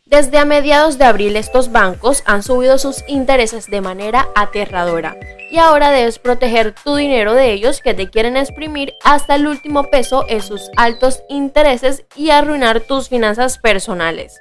Desde a mediados de abril estos bancos han subido sus intereses de manera aterradora y ahora debes proteger tu dinero de ellos que te quieren exprimir hasta el último peso en sus altos intereses y arruinar tus finanzas personales.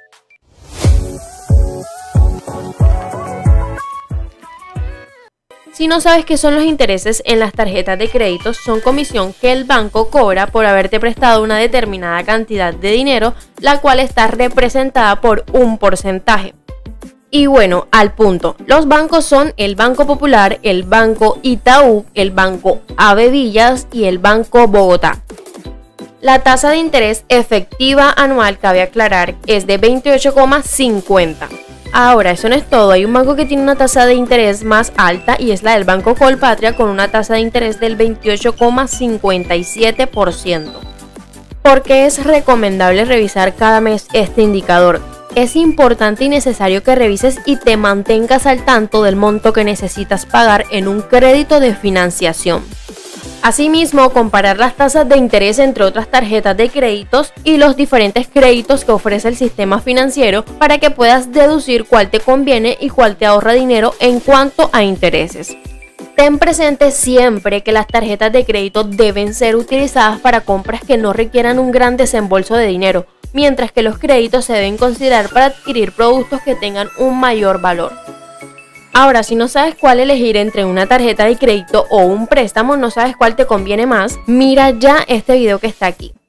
Si no sabes qué son los intereses en las tarjetas de crédito, son comisión que el banco cobra por haberte prestado una determinada cantidad de dinero, la cual está representada por un porcentaje. Y bueno, al punto, los bancos son el Banco Popular, el Banco Itaú, el Banco Ave Villas y el Banco Bogotá. La tasa de interés efectiva anual, cabe aclarar, es de 28,50. Ahora, eso no es todo, hay un banco que tiene una tasa de interés más alta y es la del Banco Colpatria con una tasa de interés del 28,57%. ¿Por qué es recomendable revisar cada mes este indicador? Es importante y necesario que revises y te mantengas al tanto del monto que necesitas pagar en un crédito de financiación. Asimismo, comparar las tasas de interés entre otras tarjetas de créditos y los diferentes créditos que ofrece el sistema financiero para que puedas deducir cuál te conviene y cuál te ahorra dinero en cuanto a intereses. Ten presente siempre que las tarjetas de crédito deben ser utilizadas para compras que no requieran un gran desembolso de dinero, mientras que los créditos se deben considerar para adquirir productos que tengan un mayor valor. Ahora, si no sabes cuál elegir entre una tarjeta de crédito o un préstamo, no sabes cuál te conviene más, mira ya este video que está aquí.